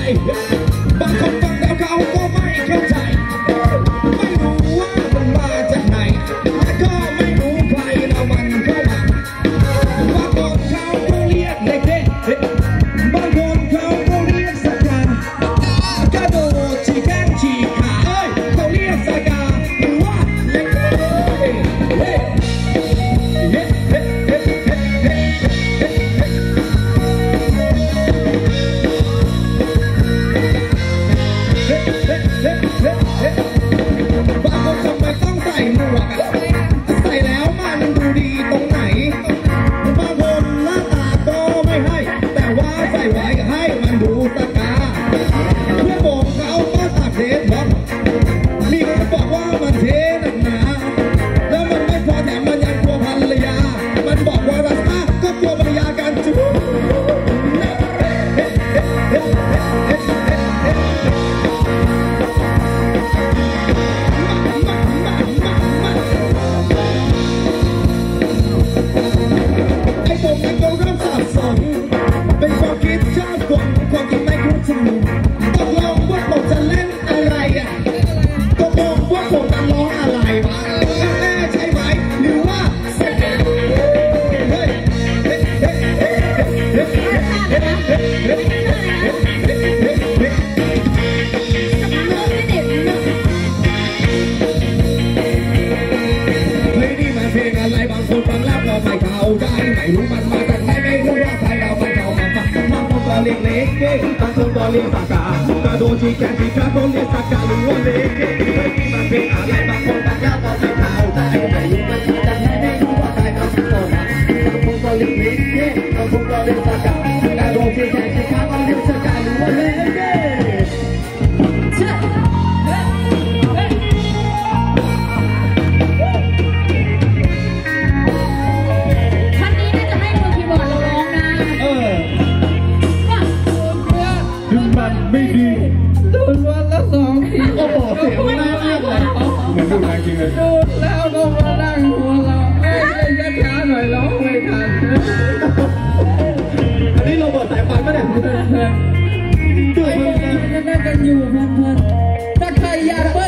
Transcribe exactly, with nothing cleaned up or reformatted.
บางคนฟังแล้วเขาก็ไม่เข้าใจไม่รู้ว่ามันมาจากไหนและก็ไม่รู้ใครแล้วมันเข้ามาบางคนเขาก็เรียกเด็กๆบางคนเขาก็เรียกสกากระโดดฉีกแข้งฉีกขาเอ้ยเขาเรียกสกาหรือว่าเล็กเฮ้เฮ้เฮ้เฮ้เฮ้เฮ้บางคนทำไมต้องใส่หมวกใส่แล้วมันดูดีตรงไหนบางคนหน้าตาก็ไม่ให้แต่ว่าใส่ไว้ก็ให้มันดูตะกาเพื่อนบอกเขาก็ตัดเทปบอกมีคนบอกว่ามันเทหนักหนาแล้วมันไม่พอแถมมันยังกลัวภรรยามันบอกว่ารักษาก็กลัวภรรยากันจุ๊บเป็นความคิดชาติคนความคิดไม่คุ้นชินตกลงว่าผมจะเล่นอะไรอ่ะตกลงว่าผมจะร้องอะไรวะแน่ใช่ไหมหรือว่าเสร็จเฮ้ยเฮ้ยเฮ้ยเฮ้ยเฮ้ยเฮ้ยเฮ้ยเฮ้ยเฮ้ยเฮ้ยเฮ้ยนี่มันเพลงอะไรบางคนฟังแล้วก็ไม่เข้าใจไม่รู้มันมาจากไหนไม่รู้ว่าใครเอาไปเข้ามาฟังบางคนก็เรียกเล็กเก้บางคนก็เรียกสากากระโดดชี้แขนชี้ขาคนเรียกสากาหรือว่าเล็กเก้เฮ้ยนี่มันเพลงอะไรบางคนฟังแล้วก็ไม่เข้าใจไม่รู้มันมาจากไหนไม่รู้ว่าใครเอาไปเข้ามาบางคนก็เรียกเล็กเก้บางคนก็เรียกสากากระโดดชี้แขนชี้ขาคนเรียกสากาหรือว่าเล็กเก้ไม่ดีโดนวันละสองทีโอ้โหเสียงไม่ได้มากเลยเหมือนดูแรงจริงเลยดูแล้วก็มานั่งหัวเราเอ้ยเล่นช้าๆหน่อยร้องไม่ทันอันนี้เราเปิดสายฟังก็ได้เพื่อนๆเพื่อนๆน่าจะอยู่เพื่อนๆถ้าใครอยาก